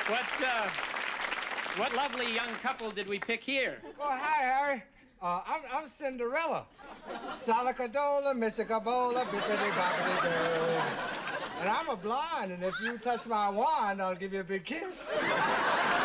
What lovely young couple did we pick here? Oh, hi, Harry. I'm Cinderella. Salacadola, Missicabola, bippity boppity doo. And I'm a blonde, and if you touch my wand, I'll give you a big kiss.